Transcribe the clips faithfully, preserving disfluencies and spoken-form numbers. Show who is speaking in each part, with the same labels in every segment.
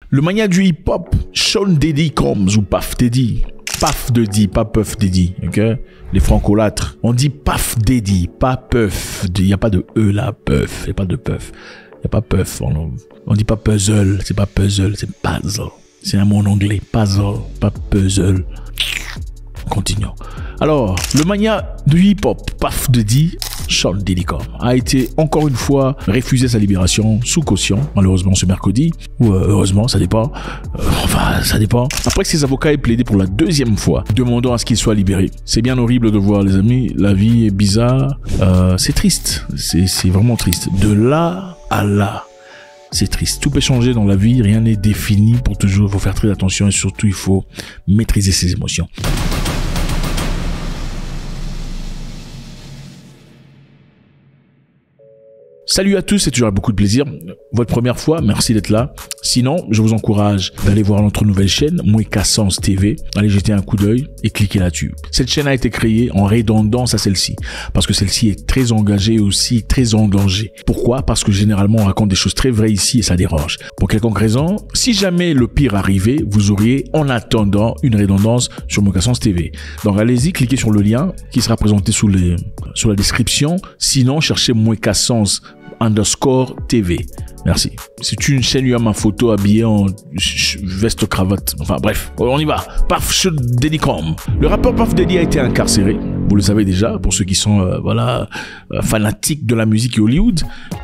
Speaker 1: Le mania du hip-hop, Sean Diddy Combs ou Puff Daddy. Puff Daddy, pas Puff Daddy, ok? Les francolâtres. On dit Puff Daddy, pas Puff. Il n'y a pas de E là, Puff. Il n'y a pas de Puff. Il n'y a pas Puff. On, on dit pas puzzle, c'est pas puzzle, c'est puzzle. C'est un mot en anglais, puzzle, pas puzzle. Continuons. Alors, le mania du hip-hop, Puff Daddy, Sean Diddy Combs, a été encore une fois refusé sa libération sous caution, malheureusement ce mercredi, ou euh, heureusement, ça dépend. Euh, enfin, ça dépend. Après que ses avocats aient plaidé pour la deuxième fois, demandant à ce qu'il soit libéré. C'est bien horrible de voir, les amis. La vie est bizarre. Euh, c'est triste. C'est, c'est vraiment triste. De là à là. C'est triste. Tout peut changer dans la vie. Rien n'est défini pour toujours. Il faut faire très attention et surtout, il faut maîtriser ses émotions. Salut à tous, c'est toujours beaucoup de plaisir. Votre première fois, merci d'être là. Sinon, je vous encourage d'aller voir notre nouvelle chaîne, Mweka Sens T V. Allez jeter un coup d'œil et cliquez là-dessus. Cette chaîne a été créée en redondance à celle-ci, parce que celle-ci est très engagée et aussi très engagée. Pourquoi? Parce que généralement, on raconte des choses très vraies ici et ça dérange. Pour quelconque raison, si jamais le pire arrivait, vous auriez en attendant une redondance sur Mweka Sens T V. Donc allez-y, cliquez sur le lien qui sera présenté sous, les, sous la description. Sinon, cherchez Mweka Sens underscore T V. Merci. C'est une chaîne où il y a ma photo habillée en veste cravate. Enfin bref, on y va. Puff Daddy Combs. Le rappeur Puff Daddy a été incarcéré. Vous le savez déjà, pour ceux qui sont euh, voilà euh, fanatiques de la musique et Hollywood.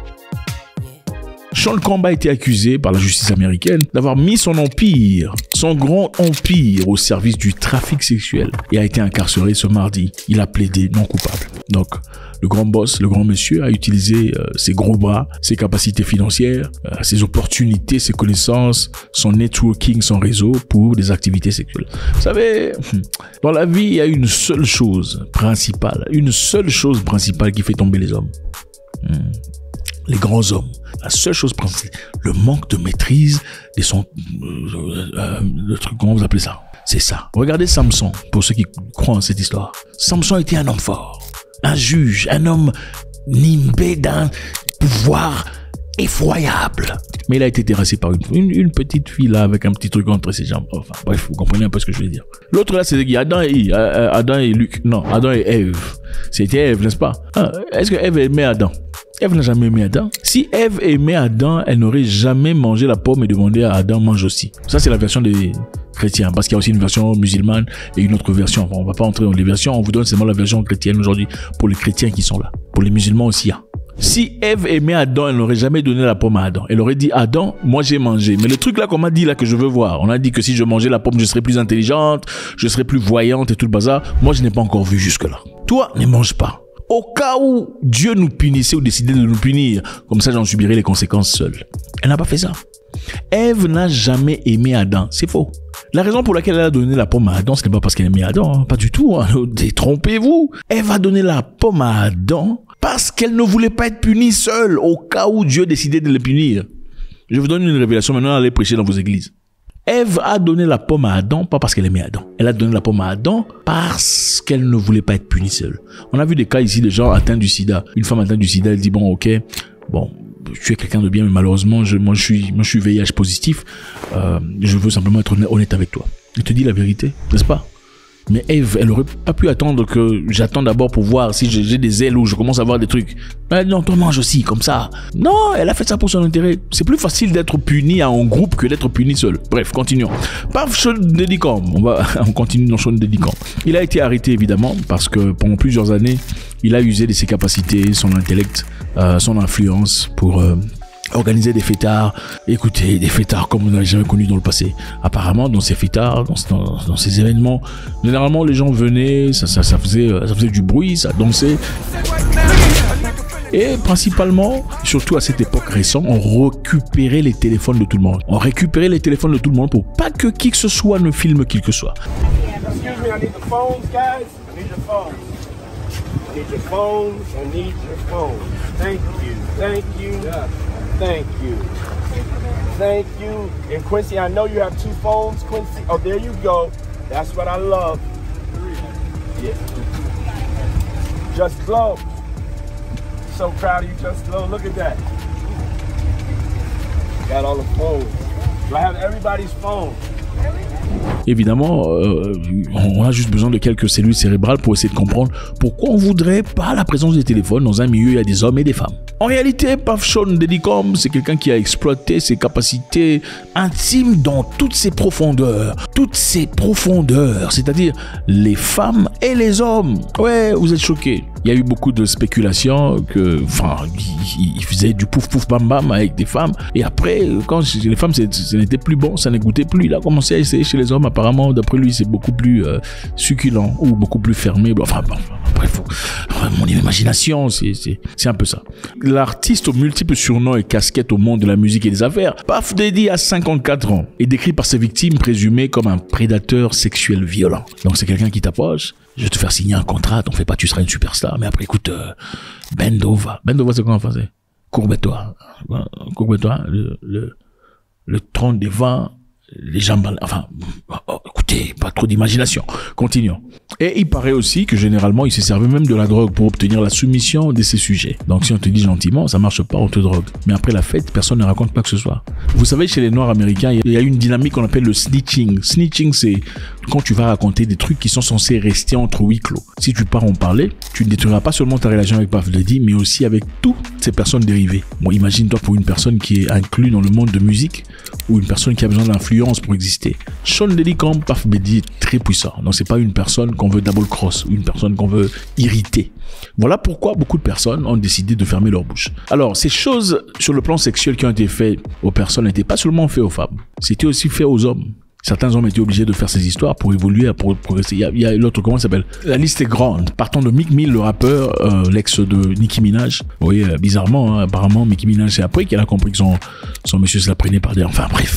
Speaker 1: Sean Combs a été accusé par la justice américaine d'avoir mis son empire, son grand empire, au service du trafic sexuel et a été incarcéré ce mardi. Il a plaidé non coupable. Donc, le grand boss, le grand monsieur a utilisé euh, ses gros bras, ses capacités financières, euh, ses opportunités, ses connaissances, son networking, son réseau pour des activités sexuelles. Vous savez, dans la vie, il y a une seule chose principale, une seule chose principale qui fait tomber les hommes. Hmm. Les grands hommes. La seule chose principale, le manque de maîtrise de son... Euh, euh, le truc, comment vous appelez ça? C'est ça. Regardez Samson, pour ceux qui croient en cette histoire. Samson était un homme fort, un juge, un homme nimbé d'un pouvoir effroyable. Mais il a été terrassé par une, une, une petite fille là, avec un petit truc entre ses jambes. Enfin, bref, vous comprenez un peu ce que je veux dire. L'autre là, c'est Adam et, euh, Adam et Luc. Non, Adam et Ève. C'était Ève, n'est-ce pas? Ah, est-ce que Ève aimait Adam? Ève n'a jamais aimé Adam. Si Ève aimait Adam, elle n'aurait jamais mangé la pomme et demandé à Adam mange aussi. Ça, c'est la version des chrétiens, parce qu'il y a aussi une version musulmane et une autre version. Enfin, on va pas entrer dans les versions, on vous donne seulement la version chrétienne aujourd'hui pour les chrétiens qui sont là. Pour les musulmans aussi, il y a. Si Ève aimait Adam, elle n'aurait jamais donné la pomme à Adam. Elle aurait dit, Adam, moi j'ai mangé. Mais le truc là qu'on m'a dit là que je veux voir, on a dit que si je mangeais la pomme, je serais plus intelligente, je serais plus voyante et tout le bazar. Moi, je n'ai pas encore vu jusque là. Toi, ne mange pas. Au cas où Dieu nous punissait ou décidait de nous punir, comme ça j'en subirais les conséquences seule. Elle n'a pas fait ça. Ève n'a jamais aimé Adam. C'est faux. La raison pour laquelle elle a donné la pomme à Adam, ce n'est pas parce qu'elle aimait Adam, hein. Pas du tout. Hein. Détrompez-vous. Ève a donné la pomme à Adam parce qu'elle ne voulait pas être punie seule, au cas où Dieu décidait de le punir. Je vous donne une révélation, maintenant allez prêcher dans vos églises. Ève a donné la pomme à Adam, pas parce qu'elle aimait Adam. Elle a donné la pomme à Adam parce qu'elle ne voulait pas être punie seule. On a vu des cas ici de gens atteints du sida. Une femme atteinte du sida, elle dit, bon, ok, bon, tu es quelqu'un de bien, mais malheureusement, je, moi, je suis, moi, je suis V I H positif. Euh, je veux simplement être honnête avec toi. Elle te dit la vérité, n'est-ce pas? Mais Ève, elle aurait pas pu attendre que j'attende d'abord pour voir si j'ai des ailes ou je commence à voir des trucs. Mais non, toi mange aussi, comme ça. Non, elle a fait ça pour son intérêt. C'est plus facile d'être puni en groupe que d'être puni seul. Bref, continuons. Puff Sean Diddy Combs. On va, on continue dans Sean Diddy Combs. Il a été arrêté évidemment parce que pendant plusieurs années, il a usé de ses capacités, son intellect, euh, son influence pour euh, organiser des fêtards. Écoutez, des fêtards comme on n'avait jamais connu dans le passé. Apparemment, dans ces fêtards, dans, dans, dans ces événements, généralement les gens venaient, ça, ça, ça, faisait, ça faisait du bruit, ça dansait. Et principalement, surtout à cette époque récente, on récupérait les téléphones de tout le monde. On récupérait les téléphones de tout le monde pour pas que qui que ce soit ne filme qui que ce soit.
Speaker 2: Excuse me, I need the phones, guys. I need your phones. I need your phones. I need your phones. Thank you. Thank you. Thank you. Thank you. And Quincy, I know you have two phones, Quincy. Oh, there you go. That's what I love. Yeah. Just Glow. So proud of you, Just Glow. Look at that. Got all the phones. Do I have everybody's phone?
Speaker 1: Évidemment, euh, on a juste besoin de quelques cellules cérébrales pour essayer de comprendre pourquoi on voudrait pas la présence des téléphones dans un milieu où il y a des hommes et des femmes. En réalité, Puff Sean Diddy Combs, c'est quelqu'un qui a exploité ses capacités intimes dans toutes ses profondeurs. Toutes ses profondeurs, c'est-à-dire les femmes et les hommes. Ouais, vous êtes choqués. Il y a eu beaucoup de spéculations que, enfin, il, il faisait du pouf pouf bam bam avec des femmes. Et après, quand les femmes, ce n'était plus bon, ça ne goûtait plus. Il a commencé à essayer chez les hommes. Apparemment, d'après lui, c'est beaucoup plus euh, succulent ou beaucoup plus fermé. Enfin, bon, après, faut, mon imagination, c'est, c'est, c'est un peu ça. L'artiste aux multiples surnoms et casquettes au monde de la musique et des affaires, Puff Daddy a cinquante-quatre ans, est décrit par ses victimes présumées comme un prédateur sexuel violent. Donc, c'est quelqu'un qui t'approche. Je vais te faire signer un contrat, t'en fais pas, tu seras une superstar. Mais après, écoute, euh, bend over. Bend over, c'est quoi en français? Courbe-toi. Courbe-toi, le, le, le tronc des vents, les jambes, enfin, oh, écoutez, pas trop d'imagination. Continuons. Et il paraît aussi que généralement, il se servait même de la drogue pour obtenir la soumission de ses sujets. Donc, si on te dit gentiment, ça marche pas, on te drogue. Mais après la fête, personne ne raconte pas que ce soit. Vous savez, chez les Noirs américains, il y a une dynamique qu'on appelle le snitching. Snitching, c'est quand tu vas raconter des trucs qui sont censés rester entre huis clos. Si tu pars en parler, tu ne détruiras pas seulement ta relation avec Puff Daddy, mais aussi avec toutes ces personnes dérivées. Bon, imagine-toi pour une personne qui est inclue dans le monde de musique ou une personne qui a besoin d'influence pour exister. Sean Diddy Combs, Puff Daddy est très puissant. Donc, c'est pas une personne qu'on veut double cross ou une personne qu'on veut irriter. Voilà pourquoi beaucoup de personnes ont décidé de fermer leur bouche. Alors, ces choses sur le plan sexuel qui ont été faites aux personnes n'étaient pas seulement faites aux femmes, c'était aussi fait aux hommes. Certains hommes étaient obligés de faire ces histoires pour évoluer, pour progresser. Il y a, il y a l'autre, comment ça s'appelle? La liste est grande. Partant de Meek Mill, le rappeur, euh, l'ex de Nicki Minaj. Vous voyez, euh, bizarrement, hein, apparemment, Nicki Minaj, c'est après qu'elle a compris que son, son monsieur se la prenait par des... Enfin, bref.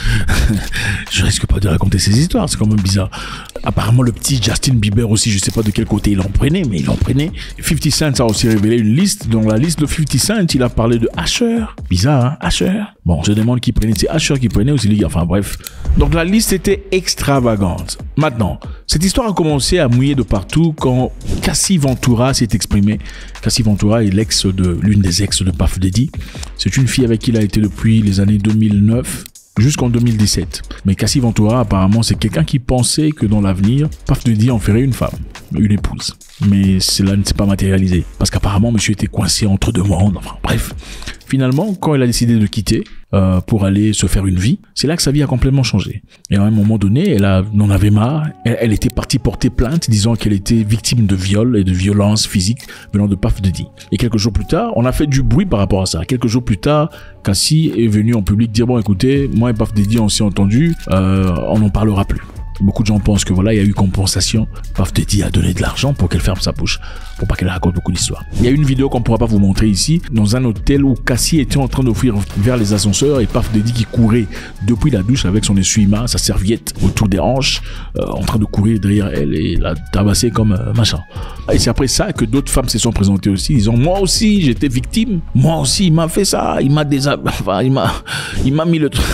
Speaker 1: Je risque pas de raconter ces histoires, c'est quand même bizarre. Apparemment, le petit Justin Bieber aussi, je sais pas de quel côté il en prenait, mais il en prenait. fifty Cent a aussi révélé une liste. Dans la liste de fifty Cent, il a parlé de Usher. Bizarre, hein? Usher. Bon, je demande qui prenait. C'est Usher qui prenait ou c'est les gars. Enfin, bref. Donc, la liste était extravagante. Maintenant, cette histoire a commencé à mouiller de partout quand Cassie Ventura s'est exprimée. Cassie Ventura est l'ex de, l'une des ex de Puff Daddy. C'est une fille avec qui il a été depuis les années deux mille neuf. Jusqu'en deux mille dix-sept. Mais Cassie Ventura, apparemment, c'est quelqu'un qui pensait que dans l'avenir, Puff Daddy en ferait une femme, une épouse. Mais cela ne s'est pas matérialisé. Parce qu'apparemment, monsieur était coincé entre deux mondes. Enfin, bref. Finalement, quand elle a décidé de quitter euh, pour aller se faire une vie, c'est là que sa vie a complètement changé. Et à un moment donné, elle a, en avait marre. Elle, elle était partie porter plainte, disant qu'elle était victime de viol et de violence physique venant de Puff Daddy. Et quelques jours plus tard, on a fait du bruit par rapport à ça. Quelques jours plus tard, Cassie est venue en public dire, bon, écoutez, moi et Puff Daddy, on s'est entendu, euh, on n'en parlera plus. Beaucoup de gens pensent que voilà, il y a eu compensation. Puff Daddy a donné de l'argent pour qu'elle ferme sa bouche, pour pas qu'elle raconte beaucoup d'histoires. Il y a une vidéo qu'on pourra pas vous montrer ici, dans un hôtel où Cassie était en train de fuir vers les ascenseurs et Puff Daddy qui courait depuis la douche avec son essuie-main, sa serviette autour des hanches, euh, en train de courir derrière elle et la tabasser comme euh, machin. Et c'est après ça que d'autres femmes se sont présentées aussi, disant moi aussi j'étais victime, moi aussi il m'a fait ça, il m'a désab... enfin il m'a, il m'a mis le truc.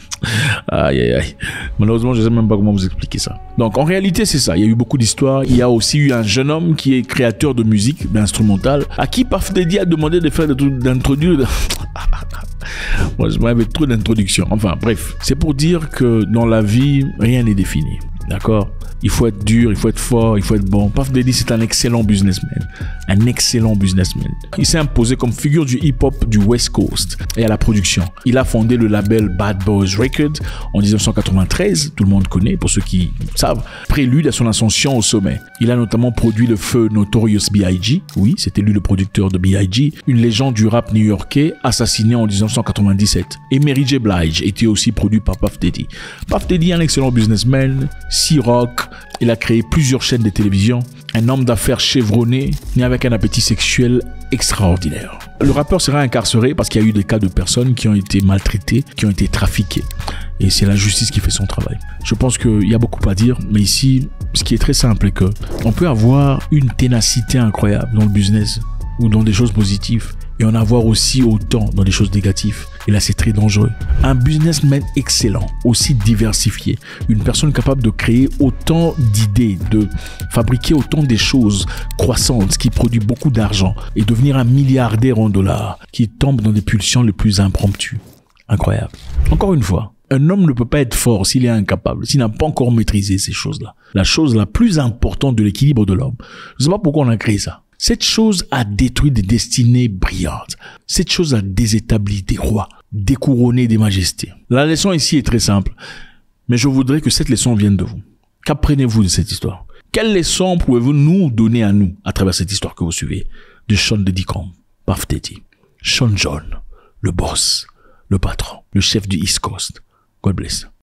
Speaker 1: Aïe aïe aïe. Malheureusement, je sais même pas comment vous expliquer ça. Donc en réalité, c'est ça. Il y a eu beaucoup d'histoires. Il y a aussi eu un jeune homme qui est créateur de musique, d'instrumental, à qui Puff Daddy a demandé de faire des trucs d'introduire. Moi, je m'avais trop d'introduction. Enfin, bref. C'est pour dire que dans la vie, rien n'est défini. D'accord? Il faut être dur, il faut être fort, il faut être bon. Puff Daddy, c'est un excellent businessman. Un excellent businessman. Il s'est imposé comme figure du hip-hop du West Coast et à la production. Il a fondé le label Bad Boys Records en dix-neuf cent quatre-vingt-treize. Tout le monde connaît, pour ceux qui savent. Prélude à son ascension au sommet. Il a notamment produit le feu Notorious B I G Oui, c'était lui le producteur de B I G une légende du rap new-yorkais assassiné en dix-neuf cent quatre-vingt-dix-sept. Et Mary J. Blige était aussi produit par Puff Daddy. Puff Daddy est un excellent businessman, C-Rock. Il a créé plusieurs chaînes de télévision, un homme d'affaires chevronné, né avec un appétit sexuel extraordinaire. Le rappeur sera incarcéré parce qu'il y a eu des cas de personnes qui ont été maltraitées, qui ont été trafiquées. Et c'est la justice qui fait son travail. Je pense qu'il y a beaucoup à dire, mais ici, ce qui est très simple est que on peut avoir une ténacité incroyable dans le business ou dans des choses positives et en avoir aussi autant dans des choses négatives. Et là, c'est très dangereux. Un businessman excellent, aussi diversifié, une personne capable de créer autant d'idées, de fabriquer autant des choses croissantes, qui produit beaucoup d'argent et devenir un milliardaire en dollars, qui tombe dans des pulsions les plus impromptues. Incroyable. Encore une fois, Un homme ne peut pas être fort s'il est incapable, s'il n'a pas encore maîtrisé ces choses-là. La chose la plus importante de l'équilibre de l'homme. Je ne sais pas pourquoi on a créé ça. Cette chose a détruit des destinées brillantes. Cette chose a désétabli des rois, découronné des majestés. La leçon ici est très simple, mais je voudrais que cette leçon vienne de vous. Qu'apprenez-vous de cette histoire? Quelle leçon pouvez-vous nous donner à nous à travers cette histoire que vous suivez de Sean Diddy Combs, Puff Daddy, Sean John, le boss, le patron, le chef du East Coast. God bless.